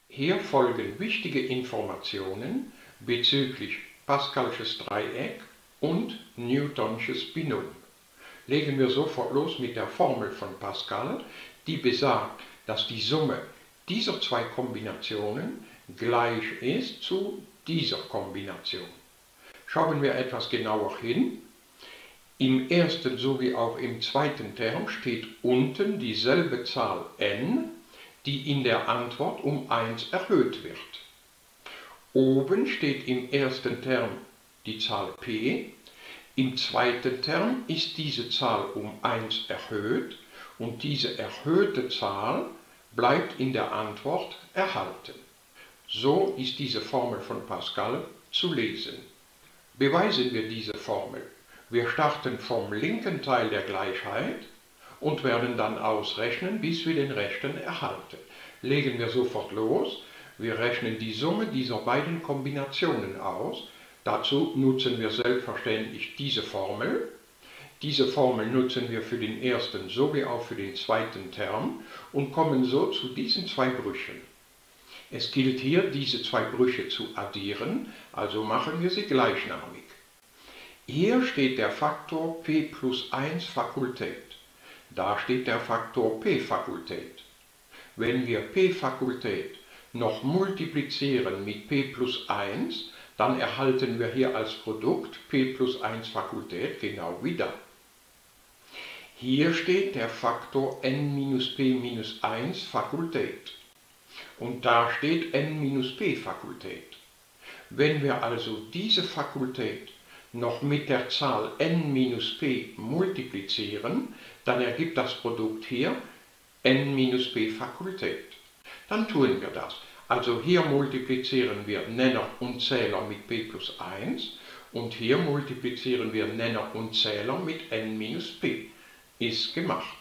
Hier folgen wichtige Informationen bezüglich Pascalsches Dreieck und Newtonsches Binom. Legen wir sofort los mit der Formel von Pascal, die besagt, dass die Summe dieser zwei Kombinationen gleich ist zu dieser Kombination. Schauen wir etwas genauer hin. Im ersten sowie auch im zweiten Term steht unten dieselbe Zahl n, die in der Antwort um 1 erhöht wird. Oben steht im ersten Term die Zahl p, im zweiten Term ist diese Zahl um 1 erhöht und diese erhöhte Zahl bleibt in der Antwort erhalten. So ist diese Formel von Pascal zu lesen. Beweisen wir diese Formel. Wir starten vom linken Teil der Gleichheit und werden dann ausrechnen, bis wir den rechten erhalten. Legen wir sofort los. Wir rechnen die Summe dieser beiden Kombinationen aus. Dazu nutzen wir selbstverständlich diese Formel. Diese Formel nutzen wir für den ersten sowie auch für den zweiten Term und kommen so zu diesen zwei Brüchen. Es gilt hier, diese zwei Brüche zu addieren, also machen wir sie gleichnamig. Hier steht der Faktor p plus 1 Fakultät. Da steht der Faktor p Fakultät. Wenn wir p Fakultät noch multiplizieren mit p plus 1, dann erhalten wir hier als Produkt p plus 1 Fakultät genau wie da. Hier steht der Faktor n minus p minus 1 Fakultät. Und da steht n minus p Fakultät. Wenn wir also diese Fakultät noch mit der Zahl n minus p multiplizieren, dann ergibt das Produkt hier n minus p Fakultät. Dann tun wir das. Also hier multiplizieren wir Nenner und Zähler mit p plus 1 und hier multiplizieren wir Nenner und Zähler mit n minus p. Ist gemacht.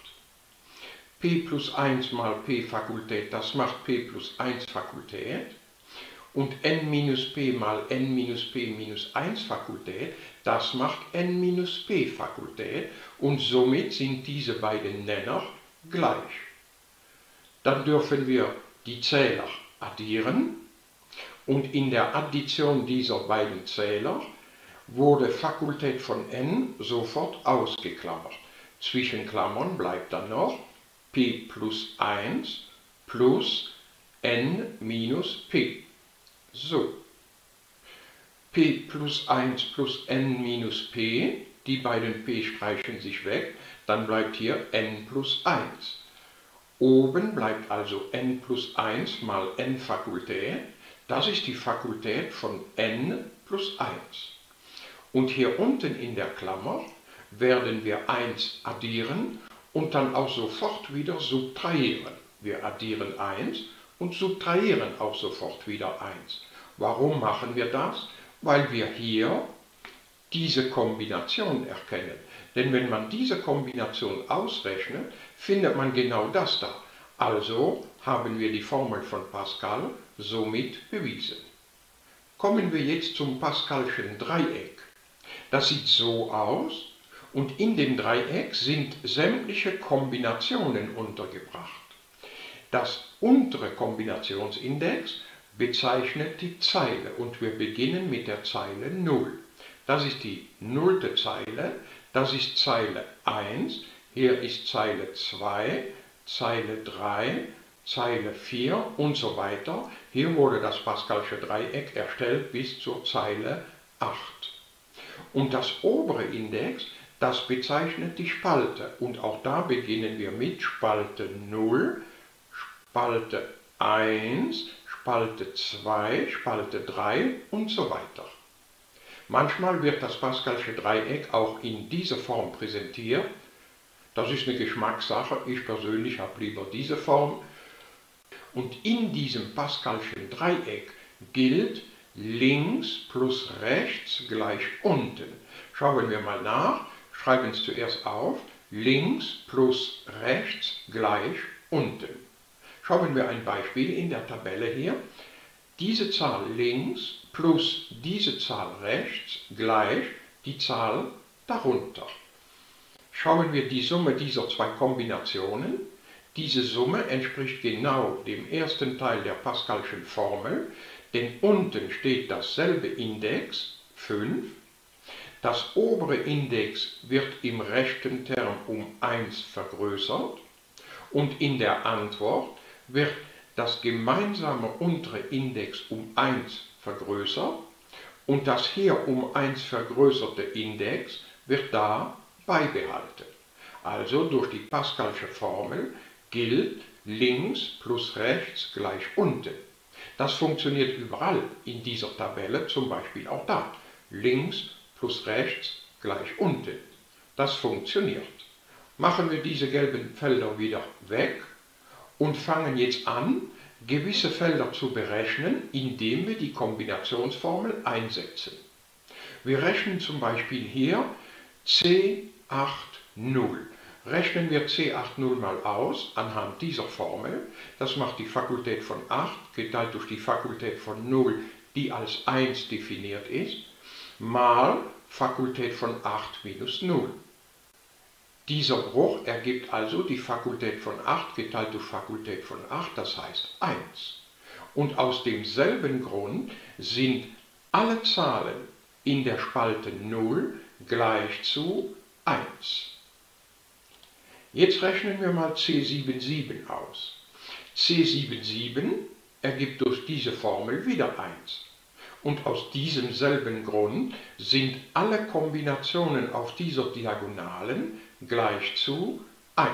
P plus 1 mal p Fakultät, das macht p plus 1 Fakultät. Und n minus p mal n minus p minus 1 Fakultät, das macht n minus p Fakultät. Und somit sind diese beiden Nenner gleich. Dann dürfen wir die Zähler addieren. Und in der Addition dieser beiden Zähler wurde Fakultät von n sofort ausgeklammert. Zwischen Klammern bleibt dann noch p plus 1 plus n minus p. So, p plus 1 plus n minus p, die beiden p streichen sich weg, dann bleibt hier n plus 1. Oben bleibt also n plus 1 mal n Fakultät, das ist die Fakultät von n plus 1. Und hier unten in der Klammer werden wir 1 addieren und dann auch sofort wieder subtrahieren. Wir addieren 1 und subtrahieren auch sofort wieder 1. Warum machen wir das? Weil wir hier diese Kombination erkennen. Denn wenn man diese Kombination ausrechnet, findet man genau das da. Also haben wir die Formel von Pascal somit bewiesen. Kommen wir jetzt zum Pascalschen Dreieck. Das sieht so aus. Und in dem Dreieck sind sämtliche Kombinationen untergebracht. Das untere Kombinationsindex bezeichnet die Zeile und wir beginnen mit der Zeile 0. Das ist die nullte Zeile, das ist Zeile 1, hier ist Zeile 2, Zeile 3, Zeile 4 und so weiter. Hier wurde das Pascalsche Dreieck erstellt bis zur Zeile 8. Und das obere Index, das bezeichnet die Spalte und auch da beginnen wir mit Spalte 0, Spalte 1, Spalte 2, Spalte 3 und so weiter. Manchmal wird das Pascalsche Dreieck auch in dieser Form präsentiert. Das ist eine Geschmackssache, ich persönlich habe lieber diese Form. Und in diesem Pascalschen Dreieck gilt links plus rechts gleich unten. Schauen wir mal nach. Schreiben es zuerst auf, links plus rechts gleich unten. Schauen wir ein Beispiel in der Tabelle hier. Diese Zahl links plus diese Zahl rechts gleich die Zahl darunter. Schauen wir die Summe dieser zwei Kombinationen. Diese Summe entspricht genau dem ersten Teil der Pascalschen Formel, denn unten steht dasselbe Index, 5. Das obere Index wird im rechten Term um 1 vergrößert und in der Antwort wird das gemeinsame untere Index um 1 vergrößert und das hier um 1 vergrößerte Index wird da beibehalten. Also durch die Pascalsche Formel gilt links plus rechts gleich unten. Das funktioniert überall in dieser Tabelle, zum Beispiel auch da. Links plus rechts gleich unten. Das funktioniert. Machen wir diese gelben Felder wieder weg und fangen jetzt an, gewisse Felder zu berechnen, indem wir die Kombinationsformel einsetzen. Wir rechnen zum Beispiel hier C80. Rechnen wir C80 mal aus anhand dieser Formel. Das macht die Fakultät von 8 geteilt durch die Fakultät von 0, die als 1 definiert ist, mal Fakultät von 8 minus 0. Dieser Bruch ergibt also die Fakultät von 8 geteilt durch Fakultät von 8, das heißt 1. Und aus demselben Grund sind alle Zahlen in der Spalte 0 gleich zu 1. Jetzt rechnen wir mal C77 aus. C77 ergibt durch diese Formel wieder 1. Und aus diesem selben Grund sind alle Kombinationen auf dieser Diagonalen gleich zu 1.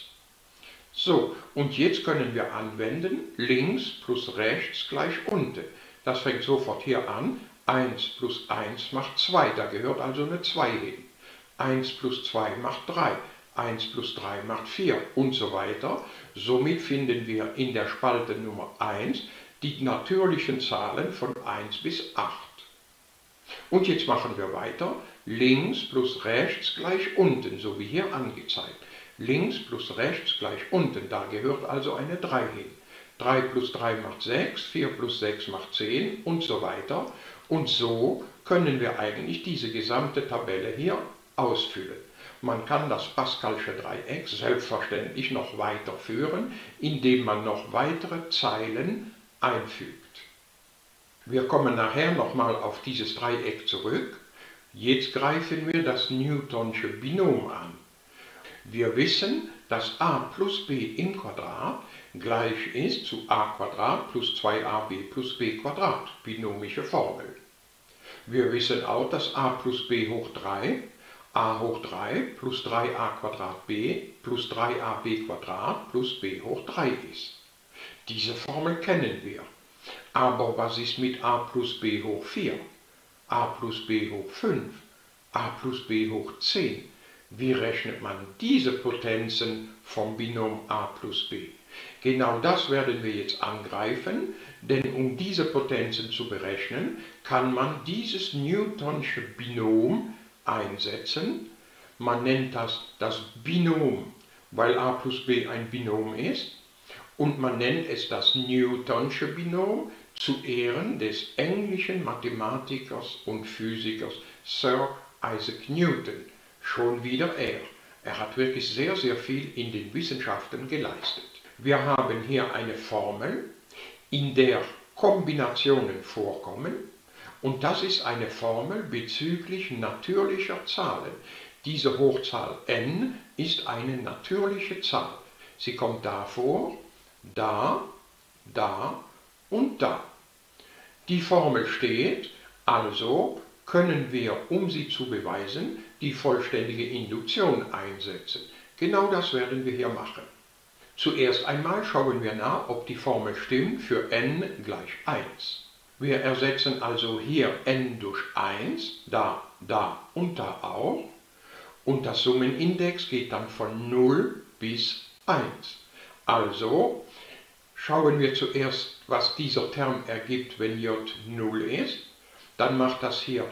So, und jetzt können wir anwenden, links plus rechts gleich unten. Das fängt sofort hier an, 1 plus 1 macht 2, da gehört also eine 2 hin. 1 plus 2 macht 3, 1 plus 3 macht 4 und so weiter. Somit finden wir in der Spalte Nummer 1 die natürlichen Zahlen von 1 bis 8. Und jetzt machen wir weiter. Links plus rechts gleich unten, so wie hier angezeigt. Links plus rechts gleich unten, da gehört also eine 3 hin. 3 plus 3 macht 6, 4 plus 6 macht 10 und so weiter. Und so können wir eigentlich diese gesamte Tabelle hier ausfüllen. Man kann das Pascalsche Dreieck selbstverständlich noch weiterführen, indem man noch weitere Zeilen einfügt. Wir kommen nachher nochmal auf dieses Dreieck zurück. Jetzt greifen wir das Newtonsche Binom an. Wir wissen, dass a plus b im Quadrat gleich ist zu a Quadrat plus 2ab plus b Quadrat, binomische Formel. Wir wissen auch, dass a plus b hoch 3 a hoch 3 plus 3a Quadrat b plus 3ab Quadrat plus b hoch 3 ist. Diese Formel kennen wir. Aber was ist mit a plus b hoch 4, a plus b hoch 5, a plus b hoch 10? Wie rechnet man diese Potenzen vom Binom a plus b? Genau das werden wir jetzt angreifen, denn um diese Potenzen zu berechnen, kann man dieses Newtonsche Binom einsetzen. Man nennt das Binom, weil a plus b ein Binom ist, und man nennt es das Newtonsche Binom zu Ehren des englischen Mathematikers und Physikers Sir Isaac Newton. Schon wieder er. Er hat wirklich sehr, sehr viel in den Wissenschaften geleistet. Wir haben hier eine Formel, in der Kombinationen vorkommen, und das ist eine Formel bezüglich natürlicher Zahlen. Diese Hochzahl n ist eine natürliche Zahl. Sie kommt da vor, da, da und da. Die Formel steht, also können wir, um sie zu beweisen, die vollständige Induktion einsetzen. Genau das werden wir hier machen. Zuerst einmal schauen wir nach, ob die Formel stimmt für n gleich 1. Wir ersetzen also hier n durch 1, da, da und da auch. Und das Summenindex geht dann von 0 bis 1. Also schauen wir zuerst, was dieser Term ergibt, wenn j 0 ist. Dann macht das hier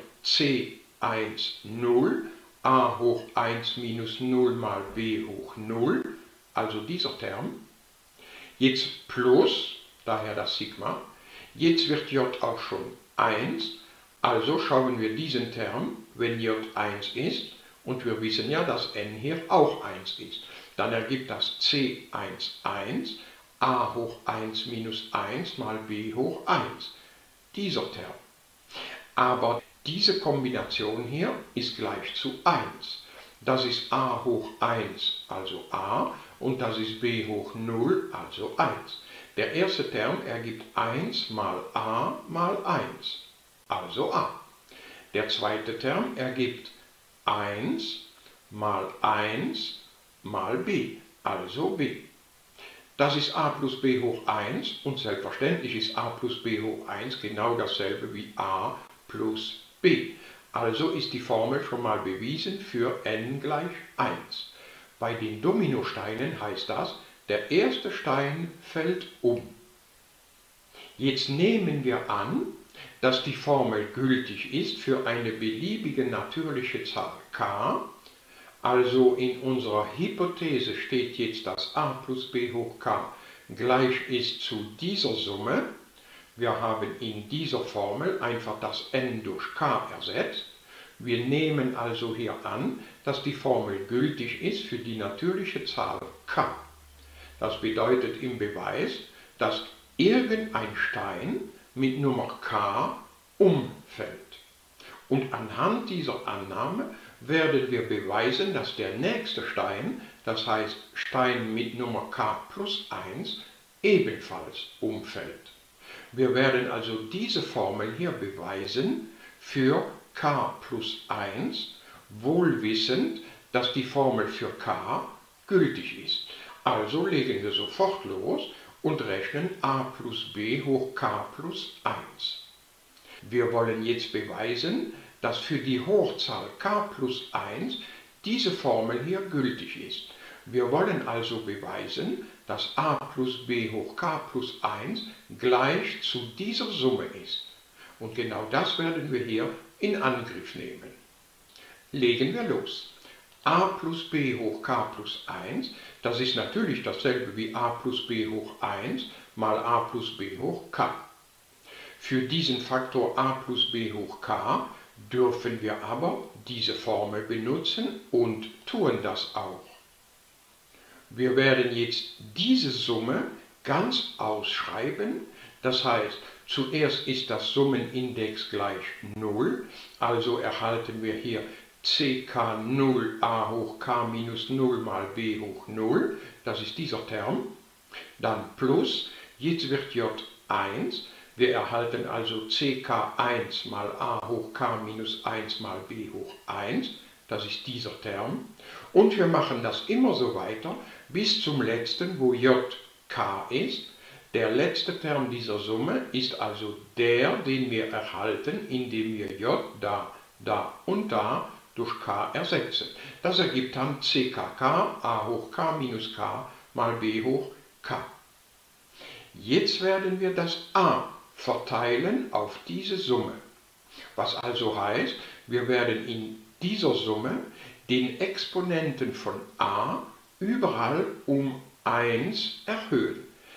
C1 0, a hoch 1 minus 0 mal b hoch 0, also dieser Term. Jetzt plus, daher das Sigma. Jetzt wird j auch schon 1, also schauen wir diesen Term, wenn j 1 ist, und wir wissen ja, dass n hier auch 1 ist. dann ergibt das C11 a hoch 1 minus 1 mal b hoch 1, dieser Term. Aber diese Kombination hier ist gleich zu 1. Das ist a hoch 1, also a, und das ist b hoch 0, also 1. Der erste Term ergibt 1 mal a mal 1, also a. Der zweite Term ergibt 1 mal 1 mal b, also b. Das ist a plus b hoch 1 und selbstverständlich ist a plus b hoch 1 genau dasselbe wie a plus b. Also ist die Formel schon mal bewiesen für n gleich 1. Bei den Dominosteinen heißt das, der erste Stein fällt um. Jetzt nehmen wir an, dass die Formel gültig ist für eine beliebige natürliche Zahl k. Also in unserer Hypothese steht jetzt, dass a plus b hoch k gleich ist zu dieser Summe. Wir haben in dieser Formel einfach das n durch k ersetzt. Wir nehmen also hier an, dass die Formel gültig ist für die natürliche Zahl k. Das bedeutet im Beweis, dass irgendein Stein mit Nummer k umfällt. Und anhand dieser Annahme werden wir beweisen, dass der nächste Stein, das heißt Stein mit Nummer k plus 1, ebenfalls umfällt. Wir werden also diese Formel hier beweisen für k plus 1, wohl wissend, dass die Formel für k gültig ist. Also legen wir sofort los und rechnen a plus b hoch k plus 1. Wir wollen jetzt beweisen, dass für die Hochzahl k plus 1 diese Formel hier gültig ist. Wir wollen also beweisen, dass a plus b hoch k plus 1 gleich zu dieser Summe ist. Und genau das werden wir hier in Angriff nehmen. Legen wir los. A plus b hoch k plus 1, das ist natürlich dasselbe wie a plus b hoch 1 mal a plus b hoch k. Für diesen Faktor a plus b hoch k dürfen wir aber diese Formel benutzen und tun das auch. Wir werden jetzt diese Summe ganz ausschreiben, das heißt, zuerst ist das Summenindex gleich 0, also erhalten wir hier ck0 a hoch k minus 0 mal b hoch 0, das ist dieser Term, dann plus, jetzt wird j1, wir erhalten also ck1 mal a hoch k minus 1 mal b hoch 1, das ist dieser Term, und wir machen das immer so weiter bis zum letzten, wo j k ist. Der letzte Term dieser Summe ist also der, den wir erhalten, indem wir j da und da durch k ersetzen. Das ergibt dann ckk a hoch k minus k mal b hoch k. Jetzt werden wir das a verteilen auf diese Summe. Was also heißt, wir werden in dieser Summe den Exponenten von a überall um 1 erhöhen.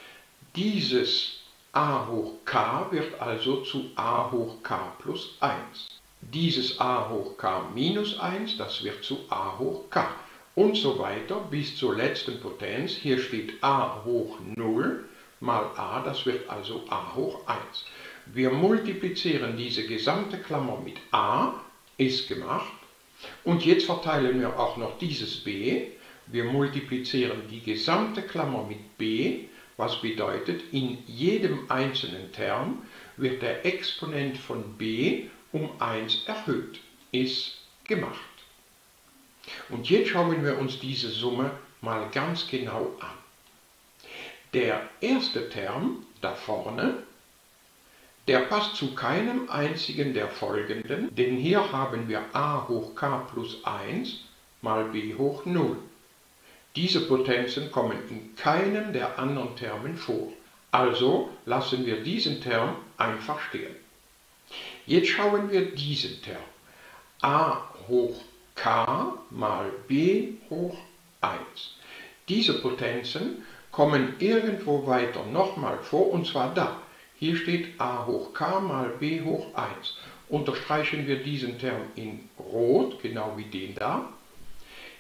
Dieses a hoch k wird also zu a hoch k plus 1. Dieses a hoch k minus 1, das wird zu a hoch k. Und so weiter bis zur letzten Potenz. Hier steht a hoch 0 mal a, das wird also a hoch 1. Wir multiplizieren diese gesamte Klammer mit a, ist gemacht. Und jetzt verteilen wir auch noch dieses b. Wir multiplizieren die gesamte Klammer mit b, was bedeutet, in jedem einzelnen Term wird der Exponent von b um 1 erhöht. Ist gemacht. Und jetzt schauen wir uns diese Summe mal ganz genau an. Der erste Term da vorne, der passt zu keinem einzigen der folgenden, denn hier haben wir a hoch k plus 1 mal b hoch 0. Diese Potenzen kommen in keinem der anderen Termen vor. Also lassen wir diesen Term einfach stehen. Jetzt schauen wir diesen Term. A hoch k mal b hoch 1. Diese Potenzen kommen irgendwo weiter nochmal vor, und zwar da. Hier steht a hoch k mal b hoch 1. Unterstreichen wir diesen Term in Rot, genau wie den da.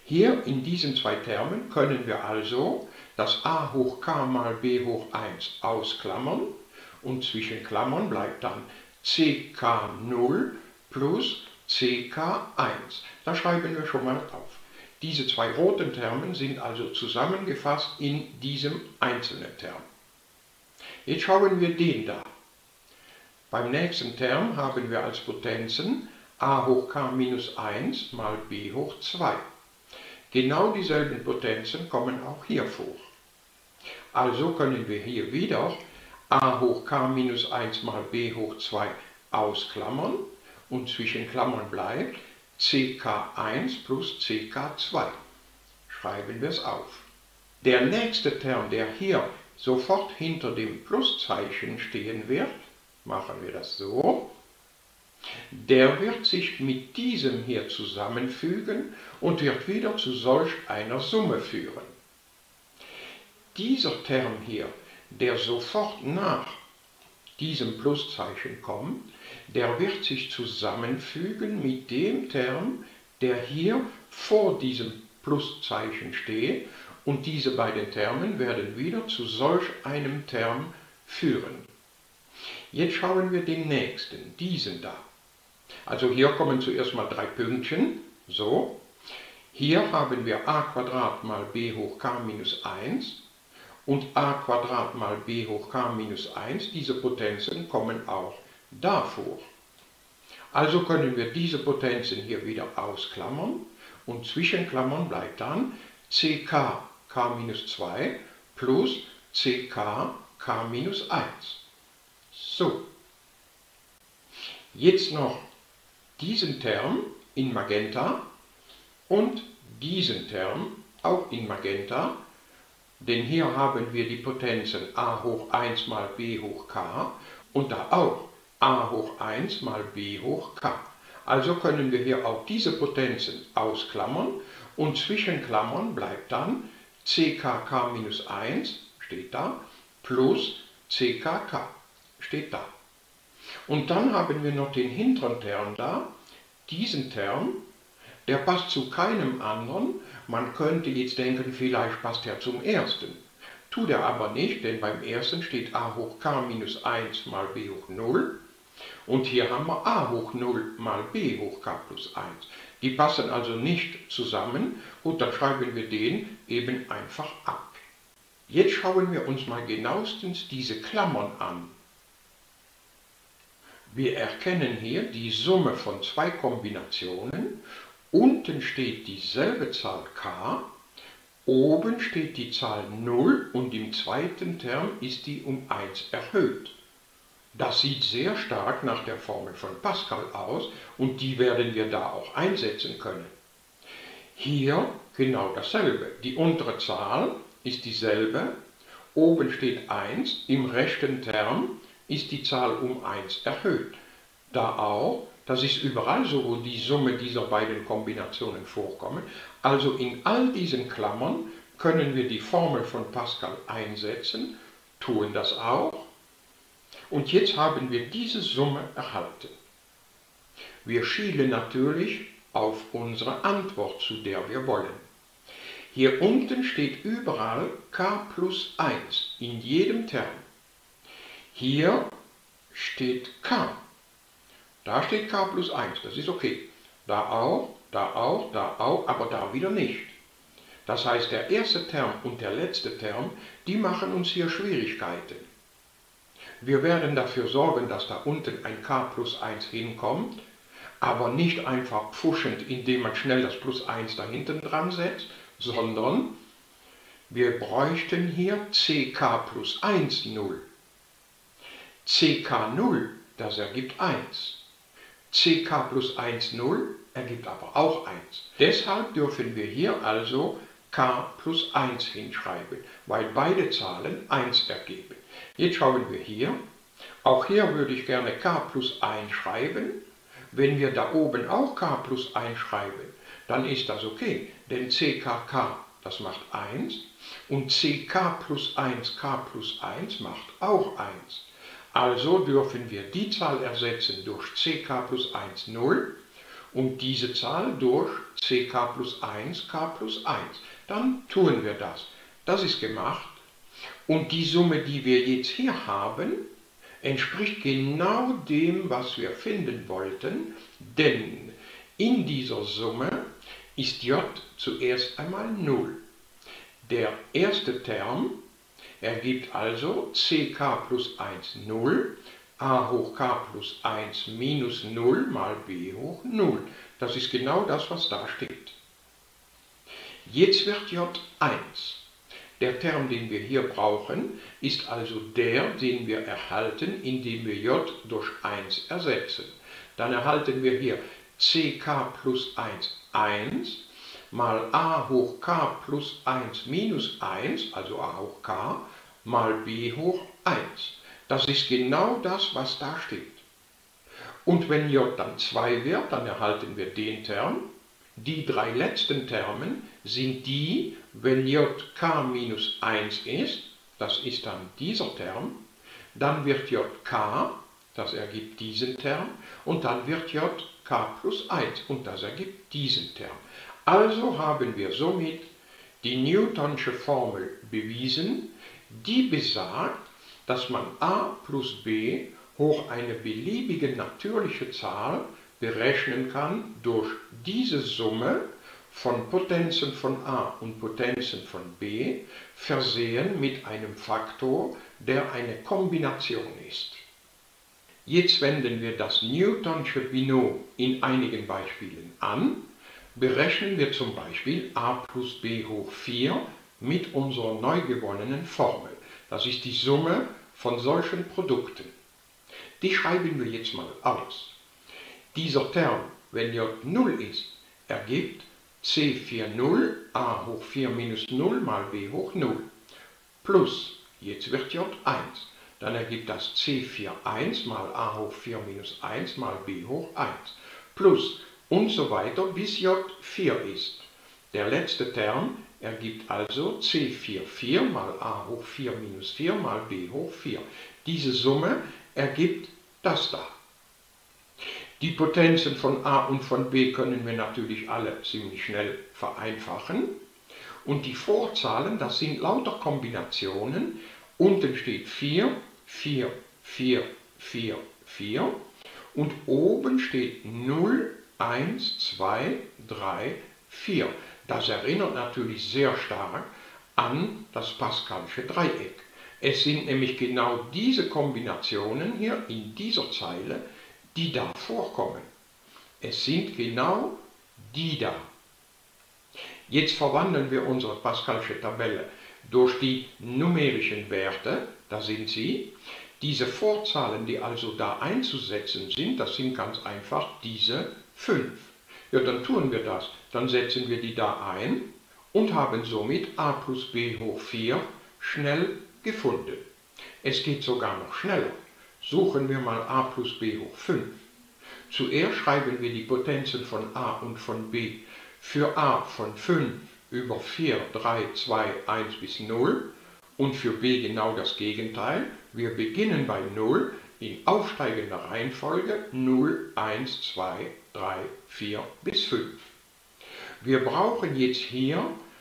Hier in diesen zwei Termen können wir also das a hoch k mal b hoch 1 ausklammern und zwischen Klammern bleibt dann ck0 plus ck1. Das schreiben wir schon mal auf. Diese zwei roten Terme sind also zusammengefasst in diesem einzelnen Term. Jetzt schauen wir den da. Beim nächsten Term haben wir als Potenzen a hoch k minus 1 mal b hoch 2. Genau dieselben Potenzen kommen auch hier vor. Also können wir hier wieder a hoch k minus 1 mal b hoch 2 ausklammern und zwischen Klammern bleibt ck1 plus ck2. Schreiben wir es auf. Der nächste Term, der hier sofort hinter dem Pluszeichen stehen wird, machen wir das so, der wird sich mit diesem hier zusammenfügen und wird wieder zu solch einer Summe führen. Dieser Term hier, der sofort nach diesem Pluszeichen kommt, der wird sich zusammenfügen mit dem Term, der hier vor diesem Pluszeichen steht, und diese beiden Termen werden wieder zu solch einem Term führen. Jetzt schauen wir den nächsten, diesen da. Also hier kommen zuerst mal 3 Pünktchen, so. Hier haben wir a² mal b hoch k minus 1 und a² mal b hoch k minus 1. Diese Potenzen kommen auch davor. Also können wir diese Potenzen hier wieder ausklammern und zwischen Klammern bleibt dann ck k minus 2 plus ck k minus 1. So. Jetzt noch diesen Term in Magenta und diesen Term auch in Magenta, denn hier haben wir die Potenzen a hoch 1 mal b hoch k und da auch a hoch 1 mal b hoch k. Also können wir hier auch diese Potenzen ausklammern und zwischen Klammern bleibt dann ckk minus 1, steht da, plus ckk, steht da. Und dann haben wir noch den hinteren Term da, diesen Term, der passt zu keinem anderen. Man könnte jetzt denken, vielleicht passt er zum ersten. Tut er aber nicht, denn beim ersten steht a hoch k minus 1 mal b hoch 0. Und hier haben wir a hoch 0 mal b hoch k plus 1. Die passen also nicht zusammen und dann schreiben wir den eben einfach ab. Jetzt schauen wir uns mal genauestens diese Klammern an. Wir erkennen hier die Summe von zwei Kombinationen. Unten steht dieselbe Zahl k, oben steht die Zahl 0 und im zweiten Term ist die um 1 erhöht. Das sieht sehr stark nach der Formel von Pascal aus und die werden wir da auch einsetzen können. Hier genau dasselbe. Die untere Zahl ist dieselbe, oben steht 1, im rechten Term ist die Zahl um 1 erhöht. Da auch, das ist überall so, wo die Summe dieser beiden Kombinationen vorkommen. Also in all diesen Klammern können wir die Formel von Pascal einsetzen, tun das auch. Und jetzt haben wir diese Summe erhalten. Wir schielen natürlich auf unsere Antwort, zu der wir wollen. Hier unten steht überall k plus 1 in jedem Term. Hier steht k. Da steht k plus 1, das ist okay. Da auch, da auch, da auch, aber da wieder nicht. Das heißt, der erste Term und der letzte Term, die machen uns hier Schwierigkeiten. Wir werden dafür sorgen, dass da unten ein k plus 1 hinkommt, aber nicht einfach pfuschend, indem man schnell das plus 1 da hinten dran setzt, sondern wir bräuchten hier ck plus 1 0. ck0, das ergibt 1. ck plus 1 0 ergibt aber auch 1. Deshalb dürfen wir hier also k plus 1 hinschreiben, weil beide Zahlen 1 ergeben. Jetzt schauen wir hier. Auch hier würde ich gerne k plus 1 schreiben. Wenn wir da oben auch k plus 1 schreiben, dann ist das okay, denn ckk, das macht 1 und ck plus 1, k plus 1 macht auch 1. Also dürfen wir die Zahl ersetzen durch ck plus 1 0 und diese Zahl durch ck plus 1, k plus 1. Dann tun wir das. Das ist gemacht. Und die Summe, die wir jetzt hier haben, entspricht genau dem, was wir finden wollten, denn in dieser Summe ist j zuerst einmal 0. Der erste Term ergibt also ck plus 1 0, a hoch k plus 1 minus 0 mal b hoch 0. Das ist genau das, was da steht. Jetzt wird j 1. Der Term, den wir hier brauchen, ist also der, den wir erhalten, indem wir j durch 1 ersetzen. Dann erhalten wir hier ck plus 1 1 mal a hoch k plus 1 minus 1, also a hoch k, mal b hoch 1. Das ist genau das, was da steht. Und wenn j dann 2 wird, dann erhalten wir den Term. Die drei letzten Termen sind die, wenn j k minus 1 ist, das ist dann dieser Term, dann wird j k, das ergibt diesen Term, und dann wird j k plus 1 und das ergibt diesen Term. Also haben wir somit die Newtonsche Formel bewiesen, die besagt, dass man a plus b hoch eine beliebige natürliche Zahl berechnen kann durch diese Summe von Potenzen von a und Potenzen von b, versehen mit einem Faktor, der eine Kombination ist. Jetzt wenden wir das Newtonsche Binom in einigen Beispielen an. Berechnen wir zum Beispiel a plus b hoch 4 mit unserer neu gewonnenen Formel. Das ist die Summe von solchen Produkten. Die schreiben wir jetzt mal aus. Dieser Term, wenn j 0 ist, ergibt c4 0, a hoch 4 minus 0 mal b hoch 0. Plus, jetzt wird j 1. Dann ergibt das c4 1 mal a hoch 4 minus 1 mal b hoch 1. Plus und so weiter, bis j 4 ist. Der letzte Term ergibt also c4 4 mal a hoch 4 minus 4 mal b hoch 4. Diese Summe ergibt das da. Die Potenzen von a und von b können wir natürlich alle ziemlich schnell vereinfachen. Und die Vorzahlen, das sind lauter Kombinationen. Unten steht 4, 4, 4, 4, 4. Und oben steht 0, 1, 2, 3, 4. Das erinnert natürlich sehr stark an das Pascalsche Dreieck. Es sind nämlich genau diese Kombinationen hier in dieser Zeile, die da vorkommen. Es sind genau die da. Jetzt verwandeln wir unsere Pascalsche Tabelle durch die numerischen Werte, da sind sie. Diese Vorzahlen, die also da einzusetzen sind, das sind ganz einfach diese 5. Ja, dann tun wir das. Dann setzen wir die da ein und haben somit a plus b hoch 4 schnell gefunden. Es geht sogar noch schneller. Suchen wir mal a plus b hoch 5. Zuerst schreiben wir die Potenzen von a und von b. Für a von 5 über 4, 3, 2, 1 bis 0 und für b genau das Gegenteil. Wir beginnen bei 0 in aufsteigender Reihenfolge 0, 1, 2, 3, 4 bis 5. Wir brauchen jetzt hier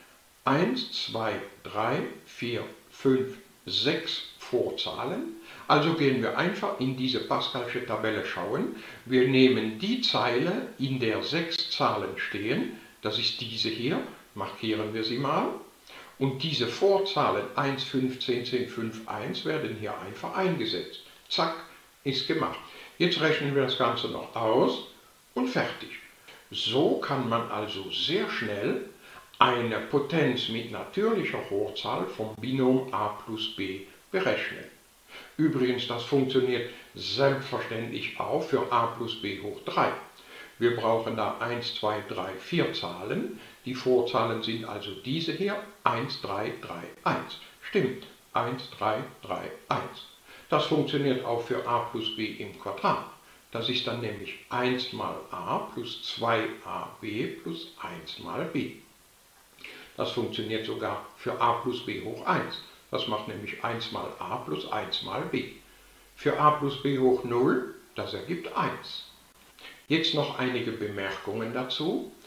1, 2, 3, 4, 5, 6 Vorzahlen. Also gehen wir einfach in diese Pascalsche Tabelle schauen. Wir nehmen die Zeile, in der 6 Zahlen stehen. Das ist diese hier. Markieren wir sie mal. Und diese Vorzahlen 1, 5, 10, 10, 5, 1 werden hier einfach eingesetzt. Zack, ist gemacht. Jetzt rechnen wir das Ganze noch aus und fertig. So kann man also sehr schnell eine Potenz mit natürlicher Hochzahl vom Binom a plus b berechnen. Übrigens, das funktioniert selbstverständlich auch für a plus b hoch 3. Wir brauchen da 1, 2, 3, 4 Zahlen. Die Vorzahlen sind also diese hier, 1, 3, 3, 1. Stimmt, 1, 3, 3, 1. Das funktioniert auch für a plus b im Quadrat. Das ist dann nämlich 1 mal a plus 2ab plus 1 mal b. Das funktioniert sogar für a plus b hoch 1. Das macht nämlich 1 mal a plus 1 mal b. Für a plus b hoch 0, das ergibt 1. Jetzt noch einige Bemerkungen dazu.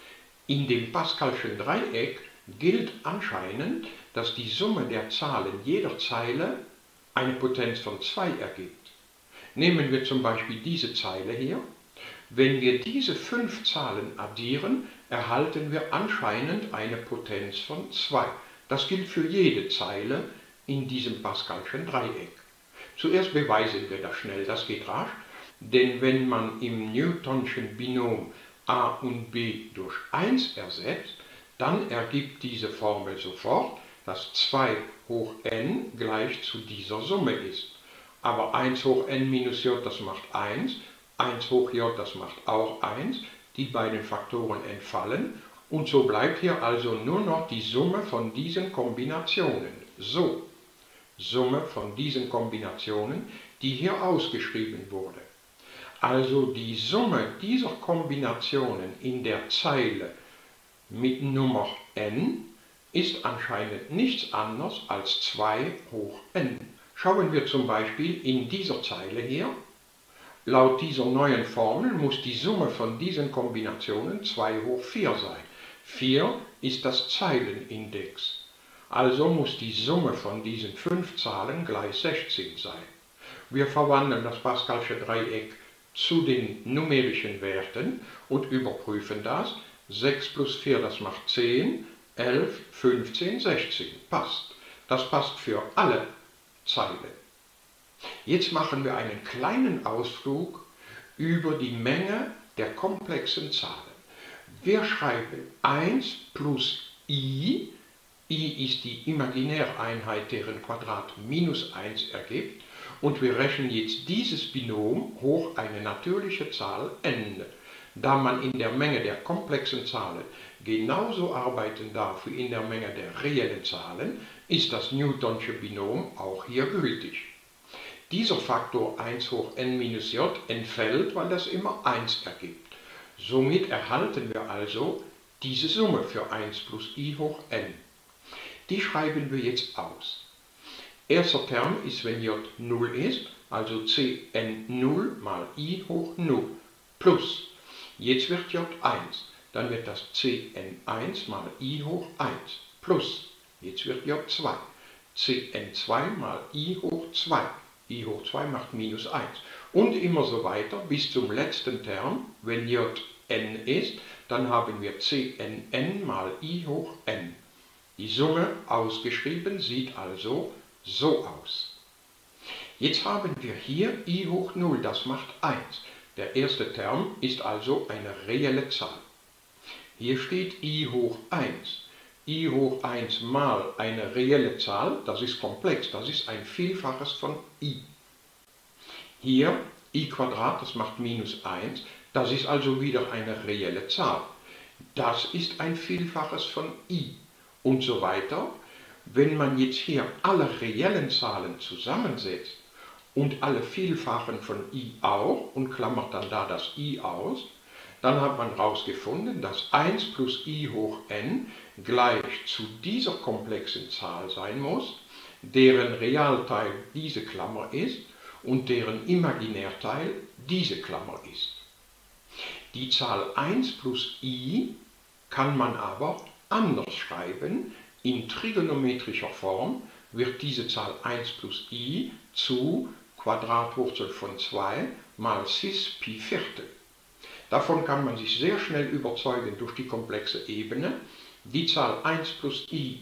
In dem Pascalschen Dreieck gilt anscheinend, dass die Summe der Zahlen jeder Zeile eine Potenz von 2 ergibt. Nehmen wir zum Beispiel diese Zeile hier. Wenn wir diese 5 Zahlen addieren, erhalten wir anscheinend eine Potenz von 2. Das gilt für jede Zeile in diesem Pascalschen Dreieck. Zuerst beweisen wir das schnell, das geht rasch, denn wenn man im Newtonschen Binom a und b durch 1 ersetzt, dann ergibt diese Formel sofort, dass 2 hoch n gleich zu dieser Summe ist. Aber 1 hoch n minus j, das macht 1, 1 hoch j, das macht auch 1, die beiden Faktoren entfallen und so bleibt hier also nur noch die Summe von diesen Kombinationen. So, Summe von diesen Kombinationen, die hier ausgeschrieben wurde. Also die Summe dieser Kombinationen in der Zeile mit Nummer n ist anscheinend nichts anderes als 2 hoch n. Schauen wir zum Beispiel in dieser Zeile hier. Laut dieser neuen Formel muss die Summe von diesen Kombinationen 2 hoch 4 sein. 4 ist das Zeilenindex. Also muss die Summe von diesen 5 Zahlen gleich 16 sein. Wir verwandeln das Pascalsche Dreieck zu den numerischen Werten und überprüfen das. 6 plus 4, das macht 10, 11, 15, 16. Passt. Das passt für alle Zeilen. Jetzt machen wir einen kleinen Ausflug über die Menge der komplexen Zahlen. Wir schreiben 1 plus i. I ist die Imaginäreinheit, deren Quadrat minus 1 ergibt. Und wir rechnen jetzt dieses Binom hoch eine natürliche Zahl n. Da man in der Menge der komplexen Zahlen genauso arbeiten darf wie in der Menge der reellen Zahlen, ist das Newtonsche Binom auch hier gültig. Dieser Faktor 1 hoch n minus j entfällt, weil das immer 1 ergibt. Somit erhalten wir also diese Summe für 1 plus i hoch n. Die schreiben wir jetzt aus. Erster Term ist, wenn j 0 ist, also cn0 mal i hoch 0 plus. Jetzt wird j 1, dann wird das cn1 mal i hoch 1 plus. Jetzt wird j 2, cn2 mal i hoch 2. I hoch 2 macht minus 1. Und immer so weiter bis zum letzten Term, wenn j n ist, dann haben wir cnn mal i hoch n. Die Summe ausgeschrieben sieht also so aus. Jetzt haben wir hier i hoch 0, das macht 1. Der erste Term ist also eine reelle Zahl. Hier steht i hoch 1. I hoch 1 mal eine reelle Zahl, das ist komplex, das ist ein Vielfaches von i. Hier i Quadrat, das macht minus 1, das ist also wieder eine reelle Zahl. Das ist ein Vielfaches von i. Und so weiter. Wenn man jetzt hier alle reellen Zahlen zusammensetzt und alle Vielfachen von i auch und klammert dann da das i aus, dann hat man herausgefunden, dass 1 plus i hoch n gleich zu dieser komplexen Zahl sein muss, deren Realteil diese Klammer ist und deren Imaginärteil diese Klammer ist. Die Zahl 1 plus i kann man aber anders schreiben. In trigonometrischer Form wird diese Zahl 1 plus i zu Quadratwurzel von 2 mal cis pi Viertel. Davon kann man sich sehr schnell überzeugen durch die komplexe Ebene. Die Zahl 1 plus i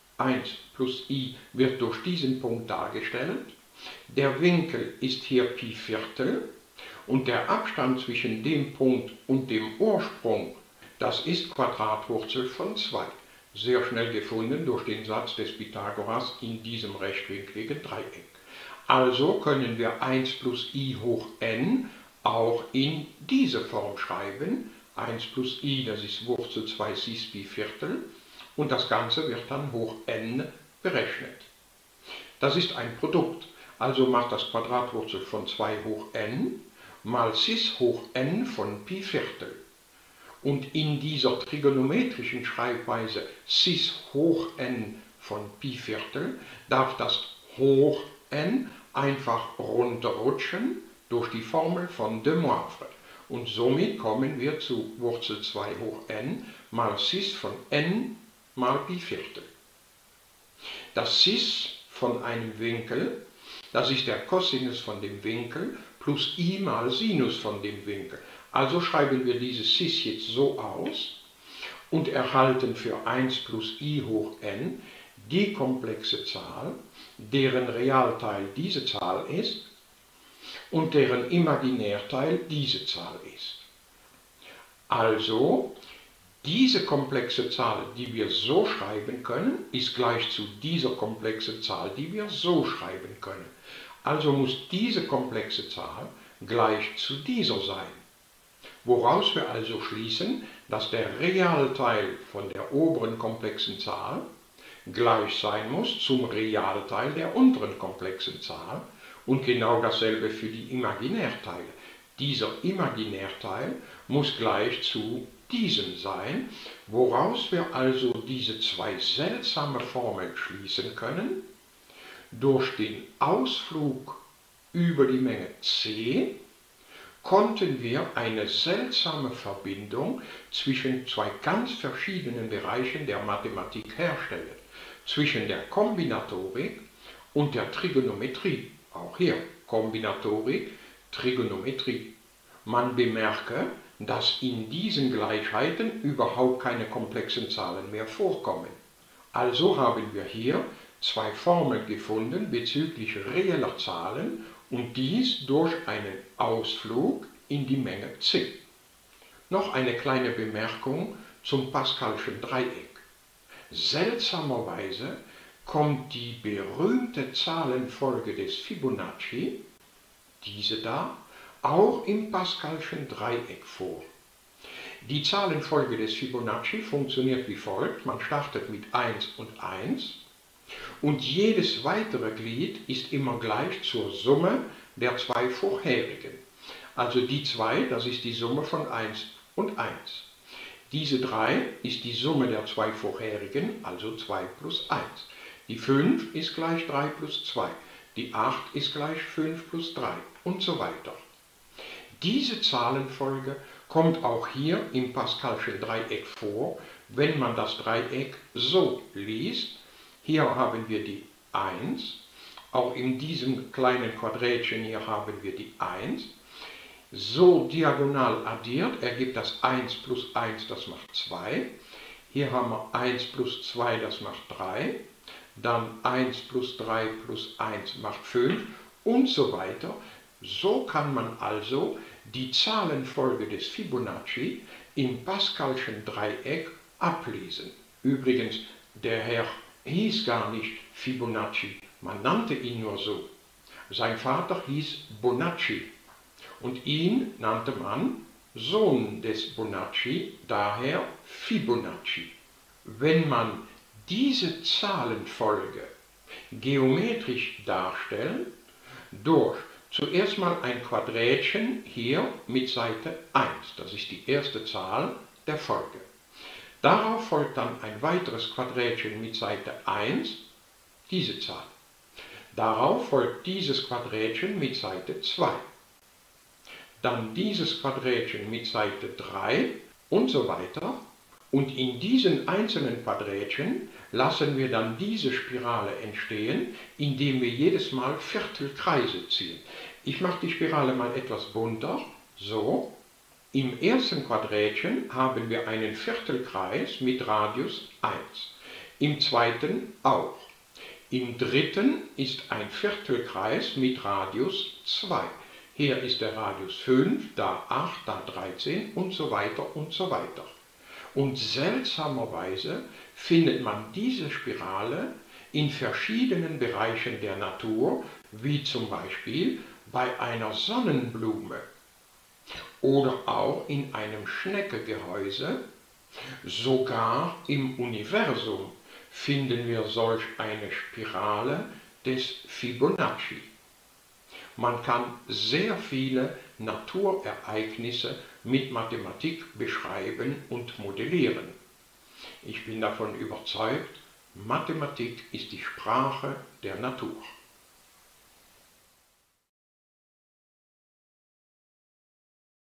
wird durch diesen Punkt dargestellt. Der Winkel ist hier pi Viertel und der Abstand zwischen dem Punkt und dem Ursprung, das ist Quadratwurzel von 2. Sehr schnell gefunden durch den Satz des Pythagoras in diesem rechtwinkligen Dreieck. Also können wir 1 plus i hoch n auch in diese Form schreiben. 1 plus i, das ist Wurzel 2 cis pi Viertel und das Ganze wird dann hoch n berechnet. Das ist ein Produkt, also macht das Quadratwurzel von 2 hoch n mal cis hoch n von pi Viertel. Und in dieser trigonometrischen Schreibweise cis hoch n von pi Viertel darf das hoch n einfach runterrutschen durch die Formel von de Moivre. Und somit kommen wir zu Wurzel 2 hoch n mal Cis von n mal Pi Viertel. Das Cis von einem Winkel, das ist der Cosinus von dem Winkel plus I mal Sinus von dem Winkel. Also schreiben wir dieses Cis jetzt so aus und erhalten für 1 plus I hoch n die komplexe Zahl, deren Realteil diese Zahl ist und deren Imaginärteil diese Zahl ist. Also, diese komplexe Zahl, die wir so schreiben können, ist gleich zu dieser komplexen Zahl, die wir so schreiben können. Also muss diese komplexe Zahl gleich zu dieser sein. Woraus wir also schließen, dass der Realteil von der oberen komplexen Zahl gleich sein muss zum Realteil der unteren komplexen Zahl und genau dasselbe für die Imaginärteile. Dieser Imaginärteil muss gleich zu diesem sein, woraus wir also diese zwei seltsame Formeln schließen können. Durch den Ausflug über die Menge c konnten wir eine seltsame Verbindung zwischen zwei ganz verschiedenen Bereichen der Mathematik herstellen, zwischen der Kombinatorik und der Trigonometrie. Auch hier Kombinatorik, Trigonometrie. Man bemerke, dass in diesen Gleichheiten überhaupt keine komplexen Zahlen mehr vorkommen. Also haben wir hier zwei Formeln gefunden bezüglich reeller Zahlen und dies durch einen Ausflug in die Menge c. Noch eine kleine Bemerkung zum Pascalschen Dreieck. Seltsamerweise kommt die berühmte Zahlenfolge des Fibonacci, diese da, auch im Pascalschen Dreieck vor. Die Zahlenfolge des Fibonacci funktioniert wie folgt: Man startet mit 1 und 1 und jedes weitere Glied ist immer gleich zur Summe der zwei vorherigen. Also die 2, das ist die Summe von 1 und 1. Diese 3 ist die Summe der zwei vorherigen, also 2 plus 1. Die 5 ist gleich 3 plus 2. Die 8 ist gleich 5 plus 3 und so weiter. Diese Zahlenfolge kommt auch hier im Pascalschen Dreieck vor, wenn man das Dreieck so liest. Hier haben wir die 1, auch in diesem kleinen Quadrätchen hier haben wir die 1. So diagonal addiert ergibt das 1 plus 1, das macht 2. Hier haben wir 1 plus 2, das macht 3. Dann 1 plus 3 plus 1 macht 5 und so weiter. So kann man also die Zahlenfolge des Fibonacci im Pascalschen Dreieck ablesen. Übrigens, der Herr hieß gar nicht Fibonacci, man nannte ihn nur so. Sein Vater hieß Bonacci und ihn nannte man Sohn des Bonacci, daher Fibonacci. Wenn man diese Zahlenfolge geometrisch darstellt, durch zuerst mal ein Quadrätchen hier mit Seite 1, das ist die erste Zahl der Folge. Darauf folgt dann ein weiteres Quadrätchen mit Seite 1, diese Zahl. Darauf folgt dieses Quadrätchen mit Seite 2. Dann dieses Quadrätchen mit Seite 3 und so weiter. Und in diesen einzelnen Quadrätchen lassen wir dann diese Spirale entstehen, indem wir jedes Mal Viertelkreise ziehen. Ich mache die Spirale mal etwas bunter, so. Im ersten Quadrätchen haben wir einen Viertelkreis mit Radius 1, im zweiten auch. Im dritten ist ein Viertelkreis mit Radius 2. Hier ist der Radius 5, da 8, da 13 und so weiter und so weiter. Und seltsamerweise findet man diese Spirale in verschiedenen Bereichen der Natur, wie zum Beispiel bei einer Sonnenblume oder auch in einem Schneckengehäuse. Sogar im Universum finden wir solch eine Spirale des Fibonacci. Man kann sehr viele Naturereignisse mit Mathematik beschreiben und modellieren. Ich bin davon überzeugt, Mathematik ist die Sprache der Natur.